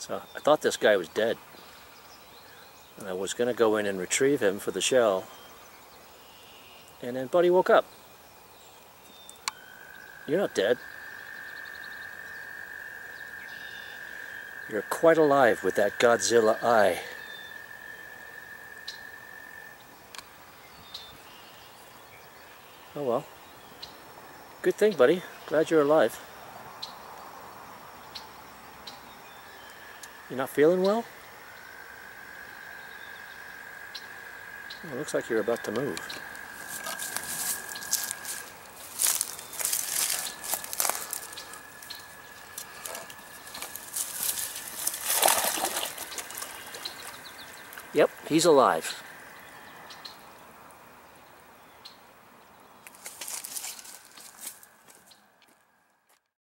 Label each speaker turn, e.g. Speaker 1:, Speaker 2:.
Speaker 1: So I thought this guy was dead. And I was going to go in and retrieve him for the shell. And then Buddy woke up. You're not dead. You're quite alive with that Godzilla eye. Oh well. Good thing, buddy. Glad you're alive. You're not feeling well? Well, it looks like you're about to move. Yep, he's alive.